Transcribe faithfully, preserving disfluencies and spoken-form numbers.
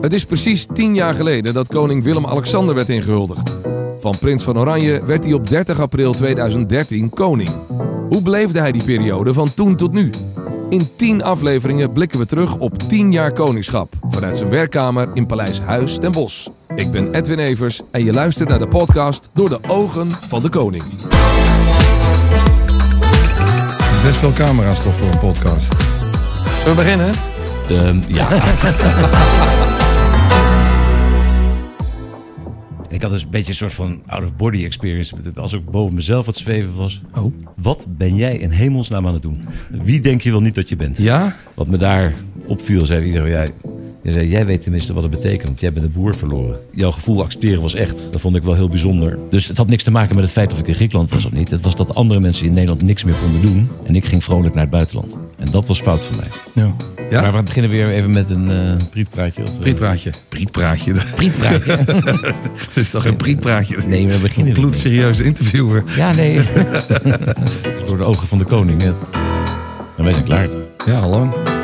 Het is precies tien jaar geleden dat koning Willem-Alexander werd ingehuldigd. Van prins van Oranje werd hij op dertig april tweeduizend dertien koning. Hoe beleefde hij die periode van toen tot nu? In tien afleveringen blikken we terug op tien jaar koningschap vanuit zijn werkkamer in Paleis Huis ten Bosch. Ik ben Edwin Evers en je luistert naar de podcast Door de Ogen van de Koning. Best veel camera's toch voor een podcast. Zullen we beginnen? Um, ja. Ik had dus een beetje een soort van out-of-body experience. Als ik boven mezelf wat zweven was. Oh. Wat ben jij in hemelsnaam aan het doen? Wie denk je wel niet dat je bent? Ja? Wat me daar opviel, zei iedereen. Jij, jij, zei, jij weet tenminste wat het betekent, want jij bent een boer verloren. Jouw gevoel accepteren was echt. Dat vond ik wel heel bijzonder. Dus het had niks te maken met het feit of ik in Griekenland was of niet. Het was dat andere mensen in Nederland niks meer konden doen. En ik ging vrolijk naar het buitenland. En dat was fout van mij. Ja. Ja? Maar we beginnen weer even met een uh, prietpraatje. Of, uh... Prietpraatje. Prietpraatje. Prietpraatje. Dat is toch geen prietpraatje? Nee, we beginnen. Een bloedserieuze interviewer. Ja, nee. Door de ogen van de koning. Hè. En wij zijn klaar. Ja, al lang.